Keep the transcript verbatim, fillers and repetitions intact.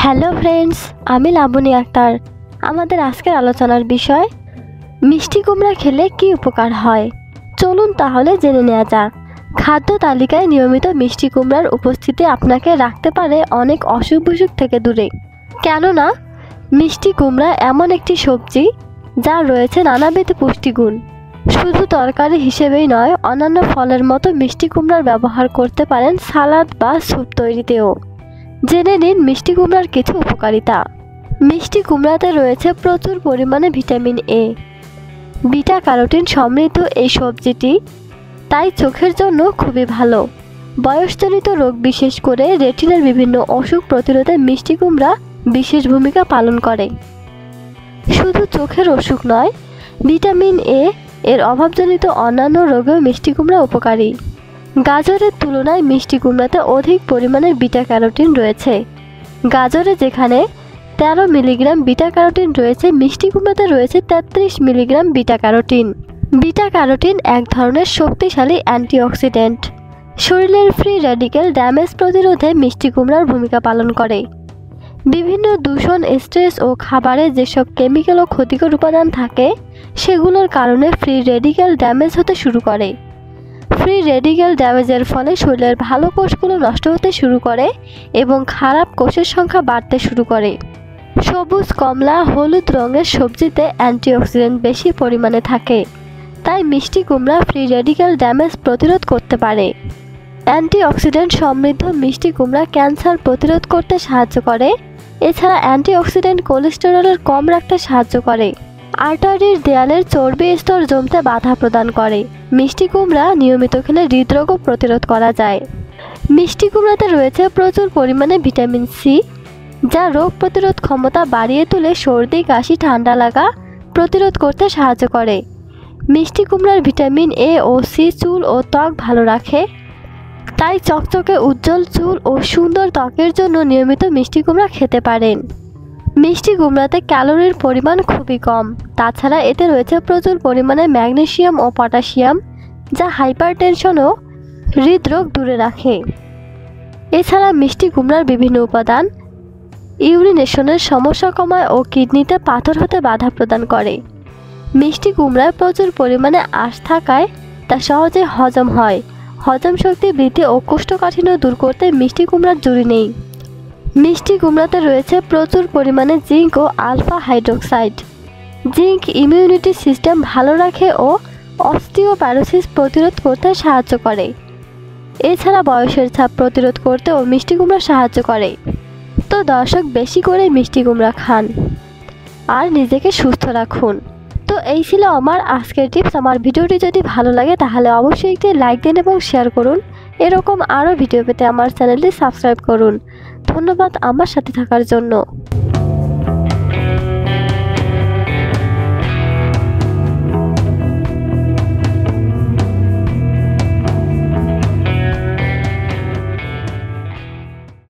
Hello friends, আমি লাবণী আক্তার। আমাদের আজকের আলোচনার বিষয় মিষ্টি কুমড়া খেলে কি উপকার হয়। চলুন তাহলে জেনে নেওয়া যাক। খাদ্য তালিকায় নিয়মিত মিষ্টি কুমড়ার উপস্থিতি আপনাকে রাখতে পারে অনেক অসুখ বিসুখ থেকে দূরে। কেননা মিষ্টি কুমড়া এমন একটি সবজি যার রয়েছে নানাবিধ পুষ্টিগুণ। শুধু তরকারি হিসেবেই নয়, অন্যান্য ফলের মতো মিষ্টি কুমড়ার ব্যবহার করতে পারেন সালাদ বা স্যুপ তৈরিতেও। জেনে নিন মিষ্টি কুমড়ার কিছু উপকারিতা। মিষ্টি কুমড়াতে রয়েছে প্রচুর পরিমাণে ভিটামিন এ। বিটা ক্যারোটিন সমৃদ্ধ এই সবজিটি তাই চোখের জন্য খুবই ভালো। বয়সজনিত রোগ, বিশেষ করে রেটিনার বিভিন্ন অসুখ প্রতিরোধে মিষ্টি কুমড়া বিশেষ ভূমিকা পালন করে। শুধু চোখের অসুখ নয়, ভিটামিন এ এর অভাবজনিত অন্যান্য রোগেও মিষ্টি কুমড়া উপকারী। গাজরের তুলনায় মিষ্টি কুমড়াতে অধিক পরিমাণে বিটা ক্যারোটিন রয়েছে। গাজরে যেখানে তেরো মিলিগ্রাম বিটা ক্যারোটিন রয়েছে, মিষ্টি কুমড়াতে রয়েছে তেত্রিশ milligram beta carotene. Beta carotene এক ধরনের শক্তিশালী অ্যান্টিঅক্সিডেন্ট। শরীরের ফ্রি র্যাডিক্যাল ড্যামেজ প্রতিরোধে মিষ্টি কুমড়ার ভূমিকা পালন করে। বিভিন্ন দূষণ, স্ট্রেস ও খাবারে যেসব কেমিক্যাল ও ক্ষতিকর উপাদান থাকে সেগুলোর কারণে ফ্রি র্যাডিক্যাল ড্যামেজ হতে শুরু করে। ফ্রি রেডিক্যাল ড্যামেজের ফলে শরীরের ভালো কোষগুলো নষ্ট হতে শুরু করে এবং খারাপ কোষের সংখ্যা বাড়তে শুরু করে। সবুজ, কমলা, হলুদ রঙের সবজিতে অ্যান্টিঅক্সিডেন্ট বেশি পরিমাণে থাকে, তাই মিষ্টি কুমড়া ফ্রি রেডিক্যাল ড্যামেজ প্রতিরোধ করতে পারে। অ্যান্টিঅক্সিডেন্ট সমৃদ্ধ মিষ্টি কুমড়া ক্যান্সার প্রতিরোধ করতে সাহায্য করে। এছাড়া অ্যান্টিঅক্সিডেন্ট কোলেস্টেরলের কম রাখতে সাহায্য করে। আর্টারির দেয়ালের চর্বি স্তর জমতে বাধা প্রদান করে। মিষ্টি কুমড়া নিয়মিত খেলে হৃদরোগও প্রতিরোধ করা যায়। মিষ্টি কুমড়াতে রয়েছে প্রচুর পরিমাণে ভিটামিন সি, যা রোগ প্রতিরোধ ক্ষমতা বাড়িয়ে তুলে সর্দি, কাশি, ঠান্ডা লাগা প্রতিরোধ করতে সাহায্য করে। মিষ্টি কুমড়ার ভিটামিন এ ও সি চুল ও ত্বক ভালো রাখে, তাই চকচকে উজ্জ্বল চুল ও সুন্দর ত্বকের জন্য নিয়মিত মিষ্টি কুমড়া খেতে পারেন। মিষ্টি কুমড়াতে ক্যালোরির পরিমাণ খুবই কম। তাছাড়া এতে রয়েছে প্রচুর পরিমাণে ম্যাগনেসিয়াম ও পটাশিয়াম, যা হাইপারটেনশন ও হৃদরোগ দূরে রাখে। এছাড়া মিষ্টি কুমড়ার বিভিন্ন উপাদান ইউরিনেশনের সমস্যা কমায় ও কিডনিতে পাথর হতে বাধা প্রদান করে। মিষ্টি কুমড়ায় প্রচুর পরিমাণে আঁশ থাকায় তা সহজে হজম হয়। হজম শক্তি বৃদ্ধি ও কোষ্ঠকাঠিন্য দূর করতে মিষ্টি কুমড়ার জুড়ি নেই। মিষ্টি কুমড়াতে রয়েছে প্রচুর পরিমাণে জিঙ্ক ও alpha hydroxide. Zinc immunity system ভালো রাখে ও অস্টিওপোরোসিস প্রতিরোধ করতে সাহায্য করে। এছাড়া বয়সের ছাপ প্রতিরোধ করতেও মিষ্টি কুমড়া সাহায্য করে। তো দর্শক, বেশি করে মিষ্টি কুমড়া খান আর নিজেকে সুস্থ রাখুন। তো এই ছিল আমার আজকের টিপস। আমার ভিডিওটি যদি ভালো লাগে তাহলে অবশ্যই একটি লাইক দিন এবং শেয়ার করুন। এরকম আরও ভিডিও পেতে আমার চ্যানেলটি সাবস্ক্রাইব করুন। ধন্যবাদ আমার সাথে থাকার জন্য।